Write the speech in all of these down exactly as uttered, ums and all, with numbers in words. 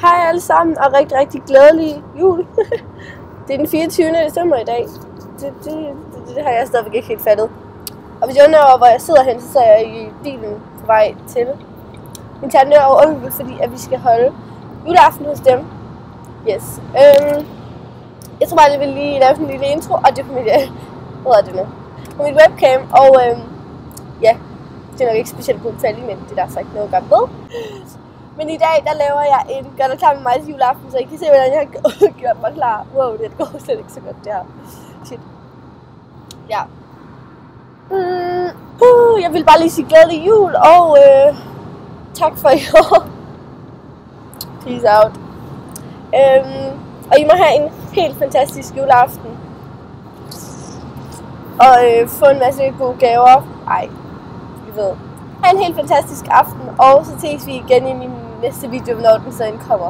Hej alle sammen, og rigtig, rigtig glædelig jul. Det er den fireogtyvende december i dag. Det, det, det, det har jeg stadigvæk ikke helt fattet. Og hvis jeg undrer over, hvor jeg sidder hen, så sidder jeg i bilen på vej til min tante og onkel, fordi at vi skal holde juleaften hos dem. Yes. Øhm, jeg tror bare, jeg vil lige lave en lille intro, og det er på mit, hvad hedder det nu? På mit webcam, og øhm, ja, det er nok ikke specielt god kvalitet, men det er der så ikke noget godt ved. Men i dag, der laver jeg en gør dig klar med mig til juleaften, så I kan se, hvordan jeg har gjort mig klar. Wow, det går slet ikke så godt, det her. Shit. Ja. Mm, uh, jeg vil bare lige sige glædelig jul, og øh, tak for i år. Peace out. Øhm, og I må have en helt fantastisk juleaften. Og øh, få en masse gode gaver. Ej, vi ved. Ha' en helt fantastisk aften, og så ses vi igen i min næste video, når den så kommer.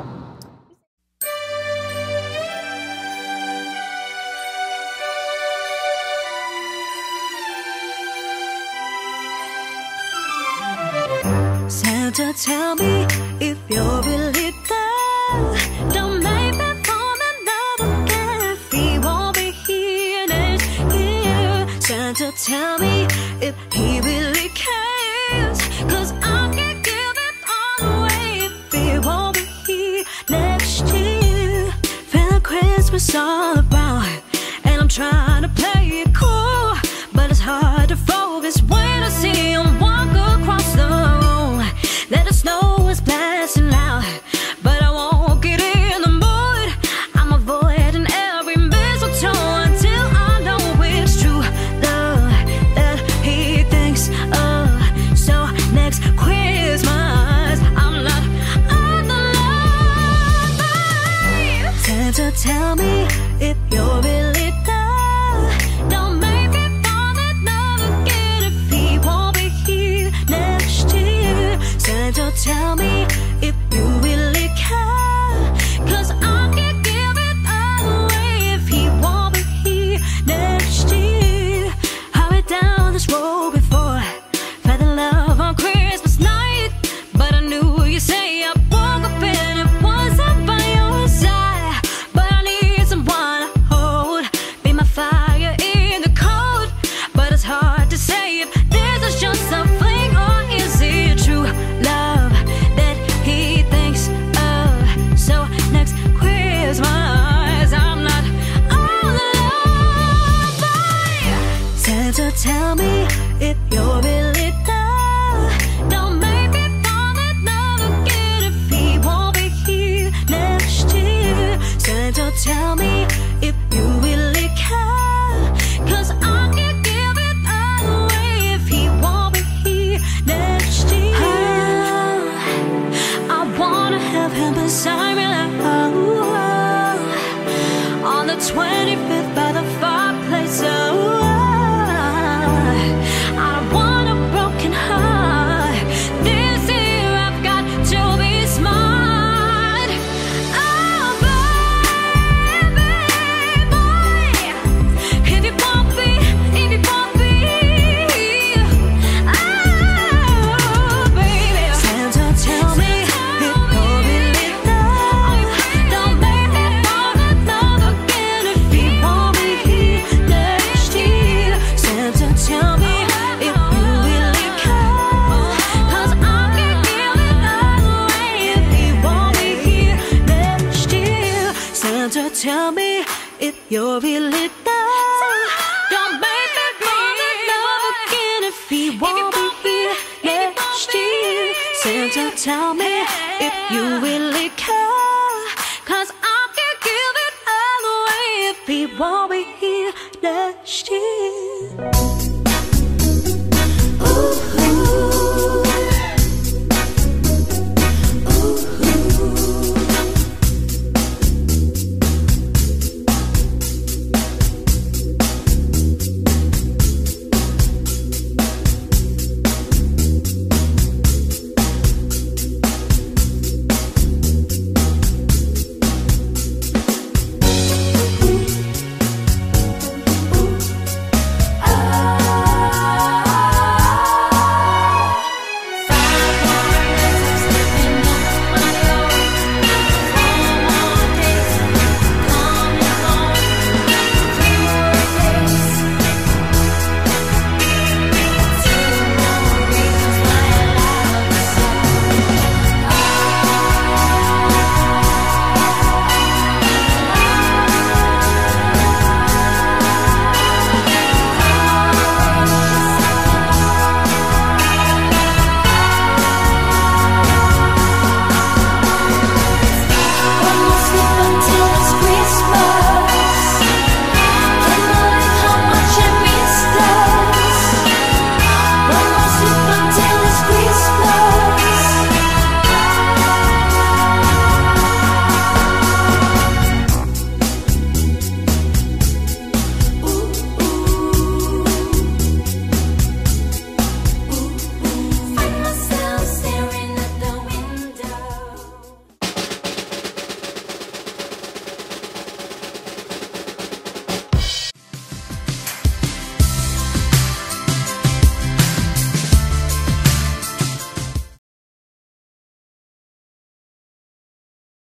Santa, tell me if you're really there. Don't make me fall in love again if he won't be here next year. Santa, tell me if he really cares, 'cause I can't give it all away if he won't be here next year. Feel Christmas all about, and I'm trying to play it cool, but it's hard to focus when I see him walk across the room. Let the snow is blasting loud, but I won't get in the mood. I'm avoiding every mistletoe until I know it's true love that he thinks of. So next Christmas, I'm not on the line. Santa, tell me if you're really there. Don't make me fall in love again if he won't be here next year. Santa, tell me if you really care, 'cause I can't give it all away if he won't be here next year. I've been down this road before, felt the love on Christmas night, but I knew you say I woke up and it wasn't by your side. But I need someone to hold, be my fire in the cold. But it's hard to say if this is just a fling or is it true love that he thinks of. So next Christmas, I'm not all alone. Santa, tell me if you're really there. Don't make me fall in love again if he won't be here next year. Santa, tell me if you really care, 'cause I can't give it all away if he won't be here next year. I wanna have him beside me like oh, oh, on the twenty-fifth by the fireplace. Oh, I don't want a broken heart. This year I've got to be smart. Oh, baby boy, if you won't be, if you won't be, oh, baby. Santa, tell me if you're really there. Don't make me fall in love again if he won't be here next year. Santa, tell me if you really care, 'cause I can't give it all away if he won't be here next year. Santa, tell me if you're really there. Don't make me fall in love again if he won't be here next year. Santa, tell me if you really care.